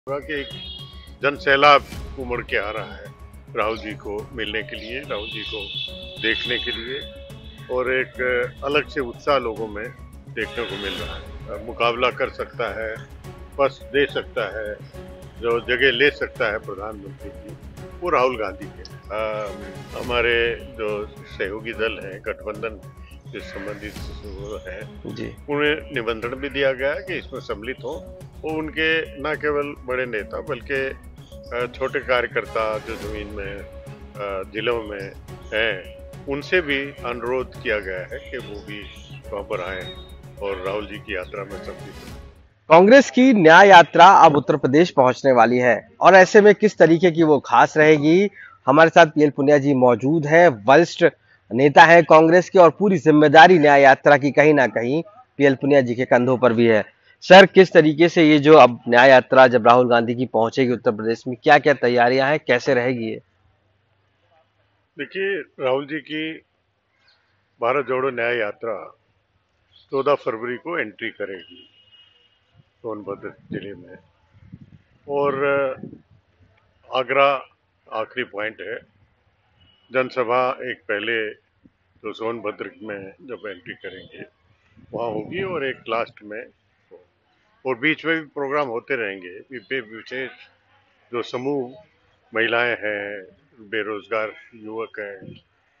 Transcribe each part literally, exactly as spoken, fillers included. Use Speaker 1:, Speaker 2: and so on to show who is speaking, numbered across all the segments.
Speaker 1: होगा कि एक जन सैलाब उमड़ के आ रहा है राहुल जी को मिलने के लिए, राहुल जी को देखने के लिए, और एक अलग से उत्साह लोगों में देखने को मिल रहा है। मुकाबला कर सकता है, पस दे सकता है, जो जगह ले सकता है प्रधानमंत्री की, वो राहुल गांधी के। आ, हमारे जो सहयोगी दल हैं, गठबंधन से संबंधित है,
Speaker 2: जी।
Speaker 1: उन्हें निमंत्रण भी दिया गया है कि इसमें सम्मिलित हो। वो उनके न केवल बड़े नेता बल्कि छोटे कार्यकर्ता जो जमीन में जिलों में हैं, उनसे भी अनुरोध किया गया है कि वो भी वहां पर आए और राहुल जी की यात्रा में सम्मिलित हो।
Speaker 2: कांग्रेस की न्याय यात्रा अब उत्तर प्रदेश पहुंचने वाली है और ऐसे में किस तरीके की वो खास रहेगी। हमारे साथ पीएल पुनिया जी मौजूद हैं, वरिष्ठ नेता हैं कांग्रेस के, और पूरी जिम्मेदारी न्याय यात्रा की कहीं ना कहीं पीएल पुनिया जी के कंधों पर भी है। सर, किस तरीके से ये जो अब न्याय यात्रा जब राहुल गांधी की पहुंचेगी उत्तर प्रदेश में, क्या क्या तैयारियां हैं, कैसे रहेगी ये?
Speaker 1: देखिए, राहुल जी की भारत जोड़ो न्याय यात्रा चौदह फरवरी को एंट्री करेगी सोनभद्र जिले में, और आगरा आखिरी पॉइंट है। जनसभा एक पहले तो सोनभद्र में जब एंट्री करेंगे वहाँ होगी, और एक लास्ट में, और बीच में भी प्रोग्राम होते रहेंगे। विशेष जो समूह महिलाएं हैं, बेरोजगार युवक हैं,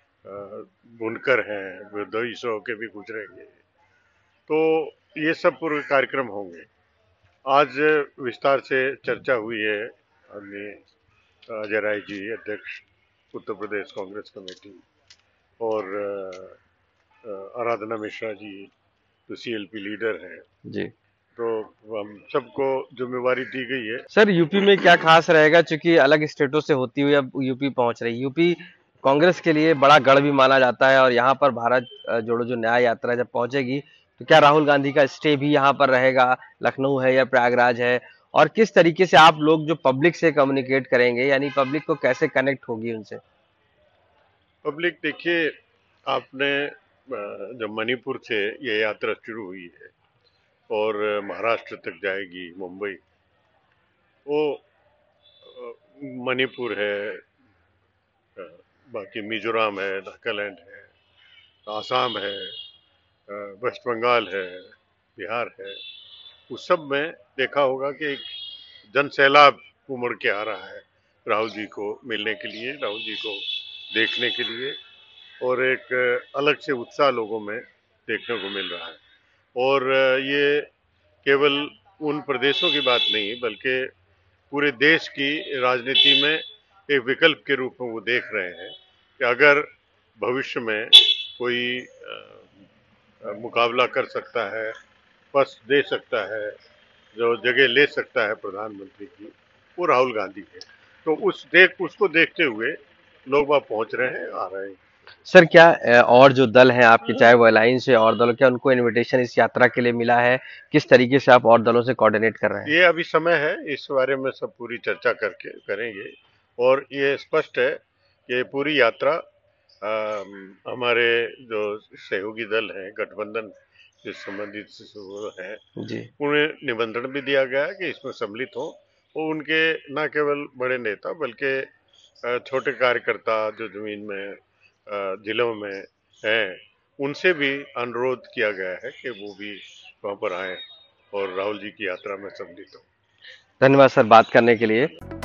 Speaker 1: बुनकर हैं, विदेशों के भी गुजरेंगे, तो ये सब पूरे कार्यक्रम होंगे। आज विस्तार से चर्चा हुई है आदरणीय अजय राय जी, अध्यक्ष उत्तर प्रदेश कांग्रेस कमेटी, और आराधना मिश्रा जी जो सीएलपी लीडर हैं,
Speaker 2: जी।
Speaker 1: तो हम सबको जिम्मेवारी दी गई है।
Speaker 2: सर, यूपी में क्या खास रहेगा, चूंकि अलग स्टेटों से होती हुई अब यूपी पहुंच रही। यूपी कांग्रेस के लिए बड़ा गढ़ भी माना जाता है, और यहाँ पर भारत जोड़ो जो न्याय यात्रा जब पहुंचेगी तो क्या राहुल गांधी का स्टे भी यहाँ पर रहेगा, लखनऊ है या प्रयागराज है, और किस तरीके से आप लोग जो पब्लिक से कम्युनिकेट करेंगे, यानी पब्लिक को कैसे कनेक्ट होगी उनसे?
Speaker 1: पब्लिक, देखिए, आपने जब मणिपुर से ये यात्रा शुरू हुई है और महाराष्ट्र तक जाएगी, मुंबई, वो मणिपुर है, बाकी मिजोरम है, नागालैंड है, आसाम है, वेस्ट बंगाल है, बिहार है, उस सब में देखा होगा कि एक जन सैलाब उमड़ के आ रहा है राहुल जी को मिलने के लिए, राहुल जी को देखने के लिए, और एक अलग से उत्साह लोगों में देखने को मिल रहा है। और ये केवल उन प्रदेशों की बात नहीं, बल्कि पूरे देश की राजनीति में एक विकल्प के रूप में वो देख रहे हैं कि अगर भविष्य में कोई मुकाबला कर सकता है, पस दे सकता है, जो जगह ले सकता है प्रधानमंत्री की, वो राहुल गांधी है। तो उस देख उसको देखते हुए लोग वहां पहुंच रहे हैं, आ रहे हैं।
Speaker 2: सर, क्या और जो दल हैं आपके, चाहे वो अलायंस है और दलों, क्या उनको इनविटेशन इस यात्रा के लिए मिला है? किस तरीके से आप और दलों से कोऑर्डिनेट कर रहे हैं?
Speaker 1: ये अभी समय है, इस बारे में सब पूरी चर्चा करके करेंगे, और ये स्पष्ट है कि पूरी यात्रा आ, हमारे जो सहयोगी दल हैं, गठबंधन से संबंधित है,
Speaker 2: जी।
Speaker 1: उन्हें निमंत्रण भी दिया गया है कि इसमें सम्मिलित हो। वो उनके न केवल बड़े नेता बल्कि छोटे कार्यकर्ता जो जमीन में जिलों में हैं, उनसे भी अनुरोध किया गया है कि वो भी वहां पर आए और राहुल जी की यात्रा में सम्मिलित हो।
Speaker 2: धन्यवाद सर, बात करने के लिए।